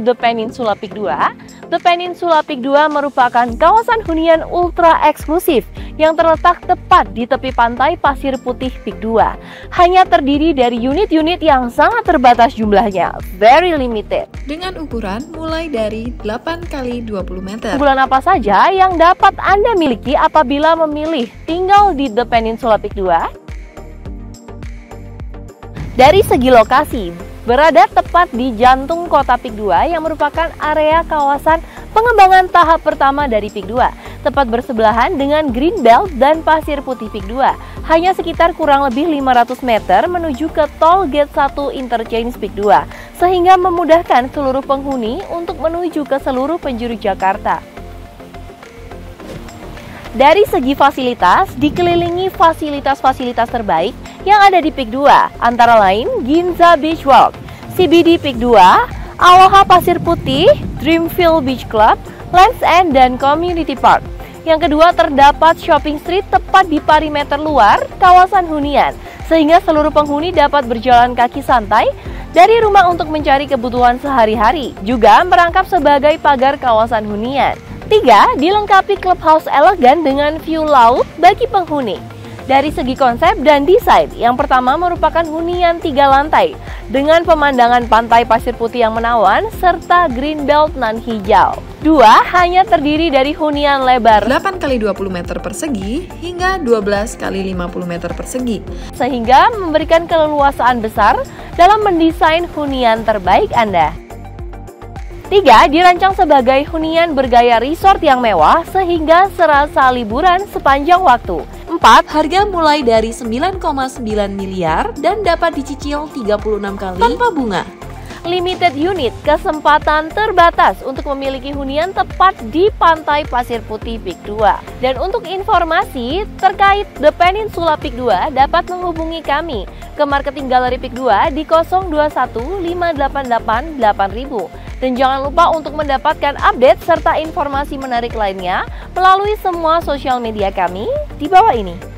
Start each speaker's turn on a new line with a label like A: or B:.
A: The Peninsula Peak 2, The Peninsula Peak 2 merupakan kawasan hunian ultra eksklusif yang terletak tepat di tepi pantai Pasir Putih Peak 2. Hanya terdiri dari unit-unit yang sangat terbatas jumlahnya, very limited.
B: Dengan ukuran mulai dari 8 x 20 meter.
A: Unggulan apa saja yang dapat Anda miliki apabila memilih tinggal di The Peninsula Peak 2? Dari segi lokasi, berada tepat di jantung kota Peak 2 yang merupakan area kawasan pengembangan tahap pertama dari Peak 2, tepat bersebelahan dengan Greenbelt dan Pasir Putih Peak 2. Hanya sekitar kurang lebih 500 meter menuju ke Tol Gate 1 Interchange Peak 2, sehingga memudahkan seluruh penghuni untuk menuju ke seluruh penjuru Jakarta. Dari segi fasilitas, dikelilingi fasilitas-fasilitas terbaik yang ada di Peak 2, antara lain Ginza Beach Walk, CBD Peak 2, Aloha Pasir Putih, Dreamfield Beach Club, Lands End, dan Community Park. Yang kedua, terdapat shopping street tepat di perimeter luar kawasan hunian, sehingga seluruh penghuni dapat berjalan kaki santai dari rumah untuk mencari kebutuhan sehari-hari, juga merangkap sebagai pagar kawasan hunian. 3. Dilengkapi clubhouse elegan dengan view laut bagi penghuni. Dari segi konsep dan desain, yang pertama merupakan hunian 3 lantai dengan pemandangan pantai Pasir Putih yang menawan serta Greenbelt nan hijau. 2. Hanya terdiri dari hunian lebar
B: 8 x 20 meter persegi hingga 12 x 50 meter persegi,
A: sehingga memberikan keleluasaan besar dalam mendesain hunian terbaik Anda. 3. Dirancang sebagai hunian bergaya resort yang mewah sehingga serasa liburan sepanjang waktu. 4.
B: Harga mulai dari 9,9 miliar dan dapat dicicil 36 kali tanpa bunga.
A: Limited unit, kesempatan terbatas untuk memiliki hunian tepat di pantai Pasir Putih Peak 2. Dan untuk informasi terkait The Peninsula Peak 2 dapat menghubungi kami ke Marketing Gallery Peak 2 di 021 588 8000. Dan jangan lupa untuk mendapatkan update serta informasi menarik lainnya melalui semua sosial media kami di bawah ini.